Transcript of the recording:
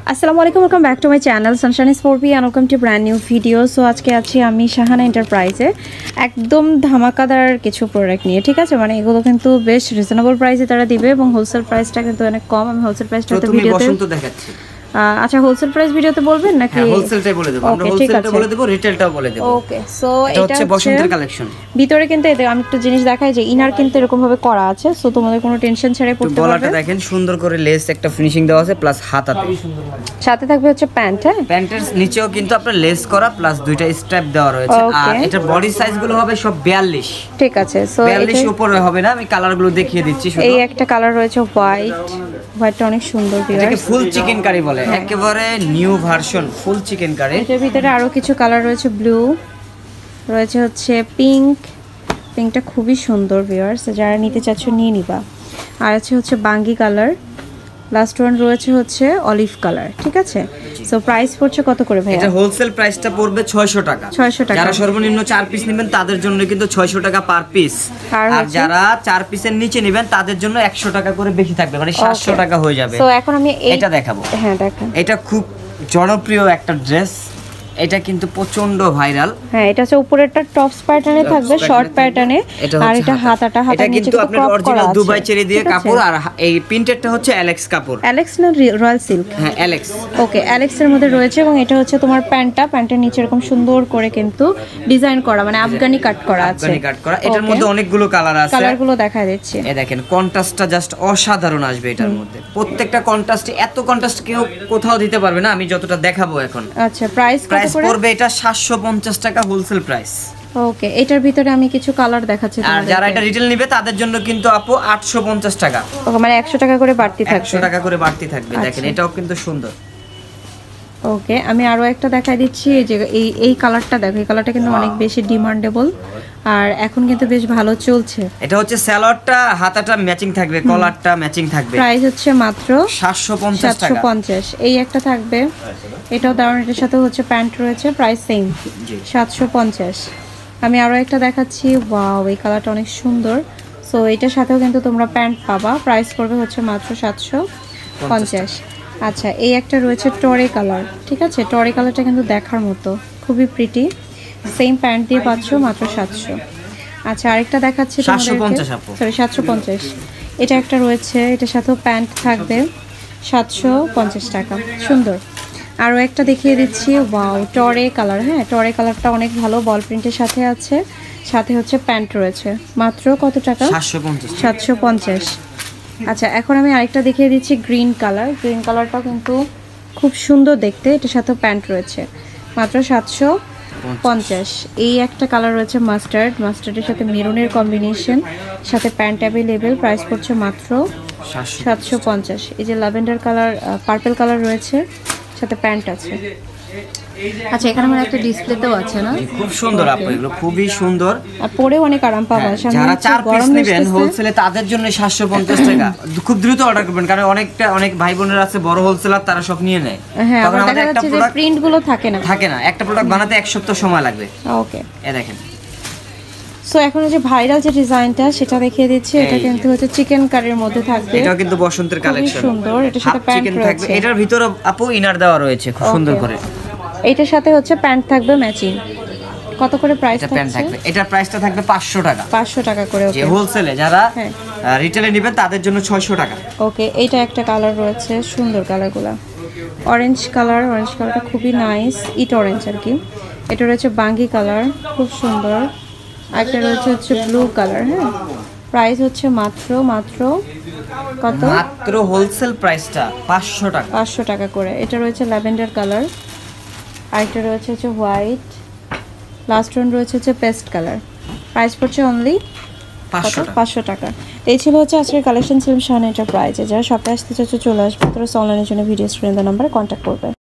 আসসালামু আলাইকুম, welcome back to my channel Sunshine is 4P and welcome to brand new video. So আজকে আছি আমি শাহানা এন্টারপ্রাইজে একদম ধামাকাদার কিছু প্রোডাক্ট নিয়ে, ঠিক আছে? মানে এগুলো কিন্তু বেশ রিজনেবল প্রাইসে তারা দিবে এবং হোলসেল প্রাইসটা কিন্তু অনেক কম। আমি হোলসেল প্রাইসটা তো ভিডিওতে দেখাচ্ছি। আচ্ছা, হোলসেল প্রাইস ভিডিওতে বলবেন নাকি? হোলসেলটাই বলে দেব, আমরা হোলসেলটা বলে দেব, রিটেলটাও বলে দেব। ওকে, সো এটা হচ্ছে বসন্তের কালেকশন। ভিতরে কিন্তু আমি একটু জিনিস দেখাই যে ইনার কিন্তু এরকম ভাবে করা আছে, সো তোমাদের কোনো টেনশন ছাড়াই পড়তে পারবে। গলাটা দেখেন সুন্দর করে লেস একটা ফিনিশিং দেওয়া আছে, প্লাস হাতাতে সাথে থাকবে হচ্ছে প্যান্ট। হ্যাঁ, প্যান্টের নিচেও কিন্তু আপনার লেস করা প্লাস দুইটা স্ট্র্যাপ দেওয়া রয়েছে। আর এটার বডি সাইজ গুলো হবে সব 42। ঠিক আছে, সো 42 উপরে হবে না। আমি কালারগুলো দেখিয়ে দিচ্ছি। শুধু এই একটা কালার রয়েছে হোয়াইটটা অনেক সুন্দর। এটাকে ফুল চিকেন কারি বলে, একেবারে new version full chicken curry. এটার ভিতরে আরো কিছু কালার রয়েছে, ব্লু রয়েছে, হচ্ছে পিঙ্কটা খুবই সুন্দর ভিউয়ার্স, যারা নিতে চাচ্ছ নিয়ে নিবা। আর আছে হচ্ছে বাঙ্গি কালার, লাস্ট ওয়ান রয়েছে হচ্ছে অলিভ কালার। ঠিক আছে, সো প্রাইস পড়ছে কত করে ভাই? এটা হোলসেল প্রাইসটা পড়বে 600 টাকা। 600 টাকা। যারা সর্বনিম্ন 4 পিস নেবেন তাদের জন্য কিন্তু 600 টাকা পার পিস। আর যারা 4 পিসের নিচে নেবেন তাদের জন্য 100 টাকা করে বেশি থাকবে, মানে 700 টাকা হয়ে যাবে। সো এখন আমি এটা দেখাবো। হ্যাঁ দেখেন, এটা খুব জনপ্রিয় একটা ড্রেস, এটা কিন্তু প্রচন্ড ভাইরাল। হ্যাঁ, এটা হচ্ছে উপরেরটা টপস প্যাটার্নে থাকবে, শর্ট প্যাটার্নে, আর এটা হাতাটা নিচে কিন্তু আপনার অরিজিনাল দুবাই চেরি দিয়ে কাপড়। আর এই প্রিন্টেডটা হচ্ছে অ্যালেক্স কাপড়। অ্যালেক্স না রয়্যাল সিল্ক? হ্যাঁ অ্যালেক্স। ওকে, অ্যালেক্স এর মধ্যে রয়েছে এবং এটা হচ্ছে তোমার প্যান্টের নিচে এরকম সুন্দর করে কিন্তু ডিজাইন করা, মানে আফগানি কাট করা আছে। আফগানি কাট করা। এটার মধ্যে অনেকগুলো কালার আছে, কালারগুলো দেখাই দিচ্ছি। এই দেখেন, কন্ট্রাস্টটা জাস্ট অসাধারণ আসবে এটার মধ্যে। প্রত্যেকটা কন্ট্রাস্টে এত কন্ট্রাস্ট কেউ কোথাও দিতে পারবে না, আমি যতটা দেখাবো এখন। আচ্ছা, প্রাইস পড়বে এটা 750 টাকা হোলসেল প্রাইস। ওকে, এটার ভিতরে আমি কিছু কালার দেখাচ্ছি। আর যারা এটা রিটেল নেবে তাদের জন্য কিন্তু আপু 850 টাকা। ওকে, মানে 100 টাকা করে বাড়তি থাকবে। 100 টাকা করে বাড়তি থাকবে। দেখেন, এটাও কিন্তু সুন্দর। ওকে, আমি আরো একটা দেখাই দিচ্ছি। এই যে এই কালারটা দেখো, এই কালারটা কিন্তু অনেক বেশি ডিমান্ডেবল আর এখন কিন্তু বেশ ভালো চলছে। এটা হচ্ছে সালোয়ারটা, হাতাটা ম্যাচিং থাকবে, কলারটা ম্যাচিং থাকবে। প্রাইস হচ্ছে মাত্র 750 টাকা। 750। এই একটা থাকবে, এটাও দারুণ। এটার সাথে হচ্ছে প্যান্ট রয়েছে, প্রাইস সেম 750। আমি আরো একটা দেখাচ্ছি। ওয়াও, এই কালারটা অনেক সুন্দর। সো এটার সাথেও কিন্তু তোমরা প্যান্ট পাবা, প্রাইস পড়বে হচ্ছে মাত্র 750। আচ্ছা, এই একটা রয়েছে টরে কালার। ঠিক আছে, টরে কালারটা কিন্তু দেখার মতো, খুবই প্রিটি। সেম প্যান্ট দিয়ে পাচ্ছ মাত্র 700। আচ্ছা, আরেকটা দেখাচ্ছি তোমাদেরকে। সরি, 750। এটা একটা রয়েছে, এটার সাথেও প্যান্ট থাকবে, 750 টাকা। সুন্দর। আরও একটা দেখিয়ে দিচ্ছি। ওয়াও, টরে কালার। হ্যাঁ, টরে কালারটা অনেক ভালো, বল প্রিন্টের সাথে আছে, সাথে হচ্ছে প্যান্ট রয়েছে। মাত্র কত টাকা? 750। আচ্ছা, এখন আমি আরেকটা দেখিয়ে দিচ্ছি, গ্রিন কালার। গ্রিন কালারটাও কিন্তু খুব সুন্দর দেখতে, এটার সাথে প্যান্ট রয়েছে, মাত্র 750। এই একটা কালার রয়েছে মাস্টার্ডের সাথে মেরুনের কম্বিনেশন, সাথে প্যান্ট অ্যাভেলেবেল, প্রাইস পড়ছে মাত্র 750। এই যে ল্যাভেন্ডার কালার, পার্পল কালার রয়েছে, সাথে প্যান্ট আছে। আচ্ছা, এখানে মানে একটা ডিসপ্লেতেও আছে না? খুব সুন্দর আপু, এগুলো খুবই সুন্দর আর পরেও অনেক আরাম পাবে। যারা 4 পিস নেবেন হোলসেলে তাদের জন্য 750 টাকা। খুব দ্রুত অর্ডার করবেন, কারণ অনেক ভাই বোনেরা আছে বড় হোলসেলার, তারা সব নিয়ে নেয়। তখন আমাদের একটা প্রোডাক্ট প্রিন্ট গুলো থাকে না, একটা প্রোডাক্ট বানাতে এক সপ্তাহ সময় লাগবে। ওকে, এই দেখেন। সো এখন যে ভাইরাল যে ডিজাইনটা সেটা দেখিয়ে দিচ্ছি। এটা কিন্তু হচ্ছে চিকেন কারির মধ্যে থাকবে। এটা কিন্তু বসন্তের কালেকশন, সুন্দর। এটার সাথে প্যান্ট থাকবে, এটার ভিতরে আপু ইনার দেওয়া রয়েছে খুব সুন্দর করে। এটার সাথে হচ্ছে প্যান্ট থাকবে ম্যাচিং। কত করে প্রাইস থাকবে? এটার প্রাইসটা থাকবে 500 টাকা। 500 টাকা করে। ওকে, হোলসেলে যারা রিটেলে নেবেন তাদের জন্য 600 টাকা। ওকে, এইটা একটা কালার রয়েছে, সুন্দর কালারগুলো। অরেঞ্জ কালারটা খুবই নাইস, ইট অরেঞ্জ আর কি। এটা রয়েছে বাঙ্গি কালার, খুব সুন্দর। একটা রয়েছে হচ্ছে ব্লু কালার। হ্যাঁ, প্রাইস হচ্ছে মাত্র কত? মাত্র হোলসেল প্রাইসটা 500 টাকা। 500 টাকা করে। এটা রয়েছে ল্যাভেন্ডার কালার, আরেকটা রয়েছে হচ্ছে হোয়াইট, লাস্ট ওয়ান রয়েছে হচ্ছে পেস্ট কালার। প্রাইস পড়ছে অনলি 500 টাকা। এই ছিল হচ্ছে আজকের কালেকশন ছিল শাহানা এন্টারপ্রাইজে। যারা শপে আসতে চাচ্ছে চলে আসবে, তারা অনলাইনের জন্য ভিডিও স্ক্রিনে দেওয়া নম্বরে কন্ট্যাক্ট করবে।